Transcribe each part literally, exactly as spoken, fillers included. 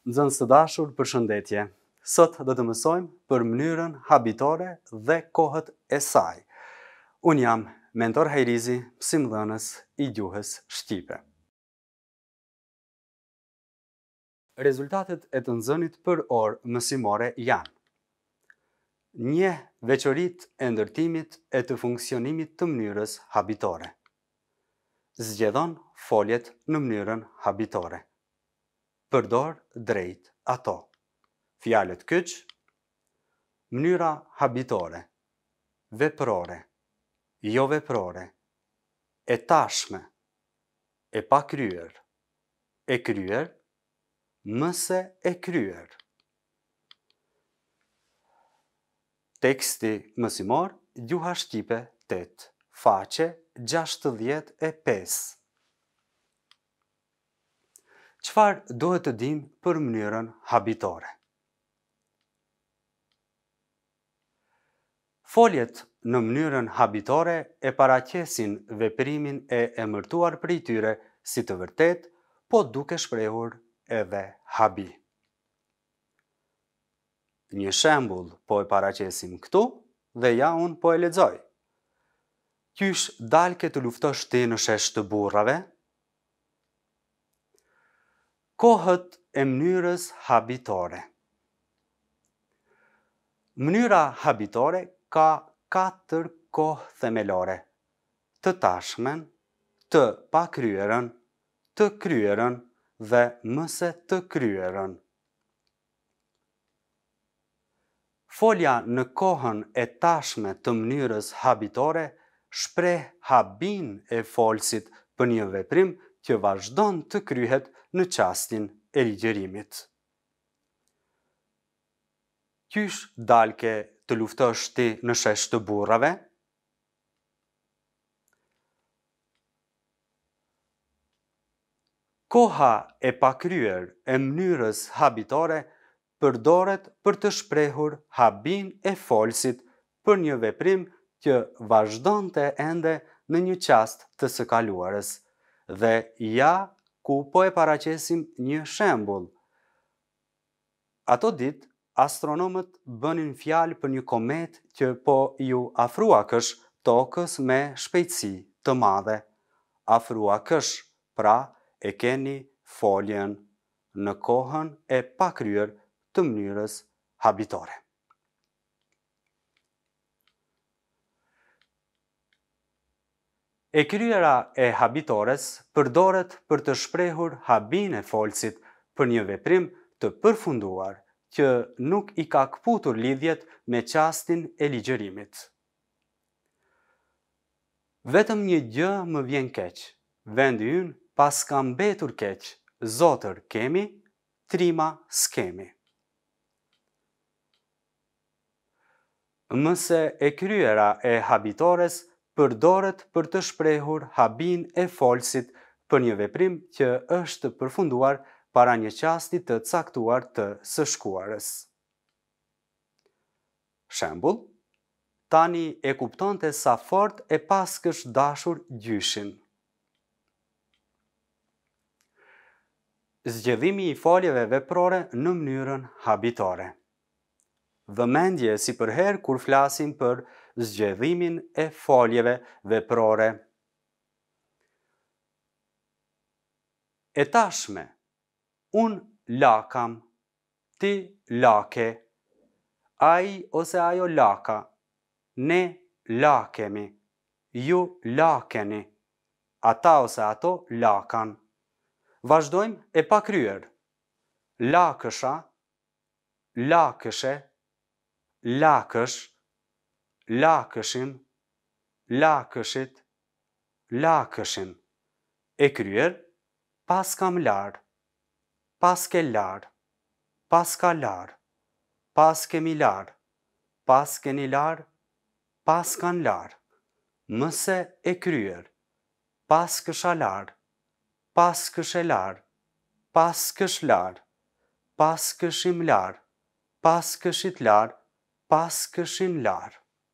Nxënës të dashur, përshëndetje. Sot do të mësojmë për mënyrën habitore dhe kohët e saj. Unë jam Mentor Hajrizi, mësimdhënës i gjuhës shqipe. Rezultatet e të nxënit për orë mësimore janë: njeh veçoritë e ndërtimit e të funksionimit të mënyrës habitore. Zgjedhon foljet në mënyrën habitore. Përdor drejt ato. Fjalët kyç, mënyra habitore, veprore, jo veprore, e tashme, e pakryer, e kryer, mëse e kryer. Teksti mësimor, gjuha shqipe tetë, faqe gjashtëdhjetë e pesë. Çfarë duhet të dim për mënyrën habitore? Foljet në mënyrën habitore e paraqesin veprimin e emërtuar prej tyre si të vërtet, po duke shprehur edhe habi. Një shembull po e paraqesim këtu dhe ja unë po e lexoj. Qysh dalke të luftosh ti në shesh të burrave? Kohët e mënyrës habitore. Mënyra habitore ka katër kohë themelore: të tashmen, të pakryerën, të kryerën dhe mëse të kryerën. Folja në kohën e tashme të mënyrës habitore shpreh habin e folësit për një veprim që vazhdon të kryhet në çastin e ligjërimit. Qysh dalke të luftosh ti në shesh të burrave? Koha e pakryer e mënyrës habitore përdoret për të shprehur habin e folësit për një veprim që vazhdonte ende në një çast të së kaluarës. Dhe ja ku po e paraqesim një shembull. Ato ditë, astronomët bënin fjalë për një komet që po ju afrua kësh tokës me shpejtësi të madhe. Afrua kësh, pra e keni foljen në kohën e pakryer të mënyrës habitore. E kryera e habitores përdoret për të shprehur habin e folësit për një veprim të përfunduar që nuk i ka kputur lidhjet me çastin e ligjërimit. Vetëm një gjë më vjen keq: vendi ynë pas ka mbetur keq, zotër kemi, trima s'kemi. Mëse e kryera e habitores përdoret për të shprehur habin e folësit për një veprim që është përfunduar para një çasti të caktuar të së shkuarës. Shembull, tani e kuptonte sa fort e paskësh dashur gjyshin. Zgjedhimi i foljeve veprore në mënyrën habitore. Vëmendje si përherë kur flasim për zgjedhimin e foljeve veprore. E tashme, unë lakam, ti lake, ai ose ajo laka, ne lakemi, ju lakeni, ata ose ato lakan. Vazhdojmë e pakryer. Lakësha, lakëshe, lakësh, lakëshin, lakëshit, lakëshin. E kryer, pas kam lar, pas ke lar, pas ka lar, pas kemi lar, pas keni lar, pas kan lar. Mëse e kryer, pas kësha lar, pas këshe lar, pas kësh lar, pas këshim lar, pas këshit lar, pas këshin lar.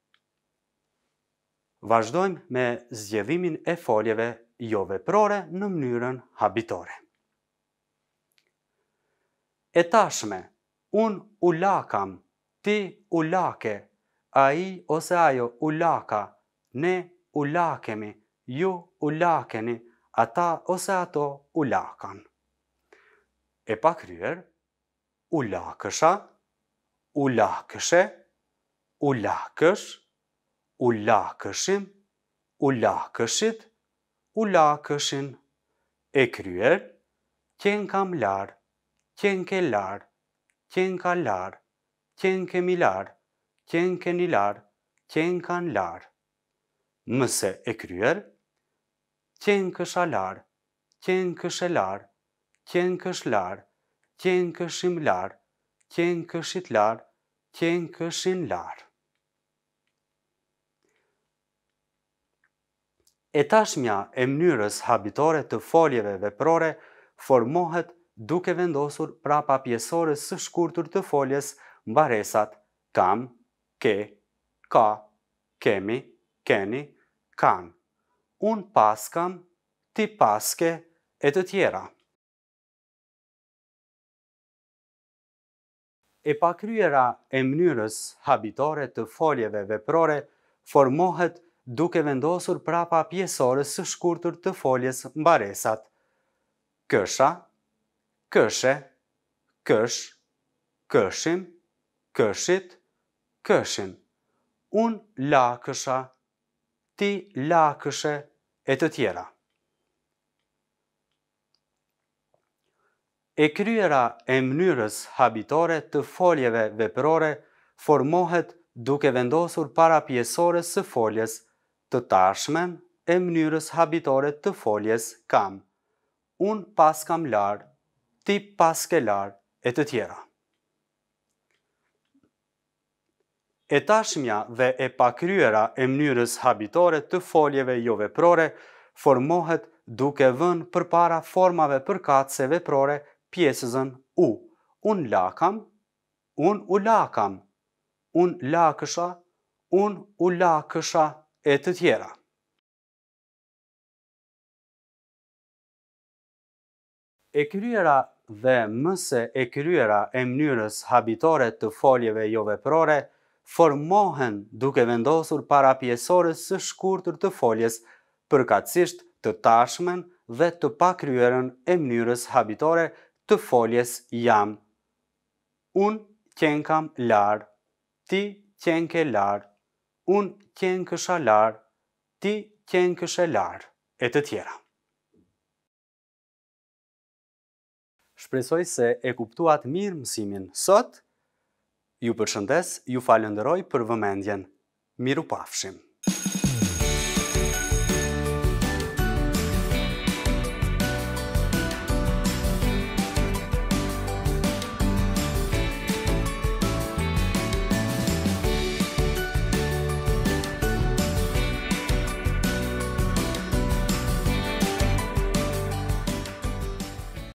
Vazhdojmë me zgjedhimin e foljeve jo veprore në mënyrën habitore. E tashme, unë u lakam, ti u lake, a i ose ajo u laka, ne u lakemi, ju u lakeni, ata ose ato u lakan. E pa kryer, u lakësha, u lakëshe, u lakësh, u lakëshim, u lakëshit, u lakëshin. E kryer, qen kam lar, qen ke lar, qen ka lar, qen kemi lar, qen keni lar, qen kan lar. Mëse e kryer, qen kësha lar, qen këshe lar, qen kësh lar, qen këshim lar, qen këshit lar, qen këshin lar. E tashmja e mënyrës habitore të foljeve veprore formohet duke vendosur prapa pjesores së shkurtër të foljes mbaresat kam, ke, ka, kemi, keni, kan. Unë paskam, ti paske e të tjera. E pakryera e mënyrës habitore të foljeve veprore formohet duke vendosur prapa pjesores së shkurtër të foljes mbaresat kësha, këshe, kësh, këshim, këshit, këshin. Unë lakësha, ti lakëshe e të tjera. E kryera e mënyrës habitore të foljeve veprore formohet duke vendosur para pjesores së foljes të tashmen e mënyrës habitore të foljes kam. Unë pas kam lar, ti pas ke lar e të tjera. E tashmja dhe e pakryera e mënyrës habitore të foljeve jo veprore formohet duke vënë përpara formave përkatëse veprore pjesëzën u. Unë lakam, unë u lakam, unë lakësha, unë u lakësha e të tjera. E kryera dhe mëse e kryera e mënyrës habitore të foljeve jo veprore formohen duke vendosur para pjesores së shkurtër të foljes përkatësisht të tashmen dhe të pakryerën e mënyrës habitore të foljes jam. Unë qen kam lar, ti qen ke lar, unë qen kësha lar, ti qen këshe lar, e të tjera. Shpresoj se e kuptuat mirë mësimin sot. Ju përshëndes, ju falenderoj për vëmendjen. Miru pafshim.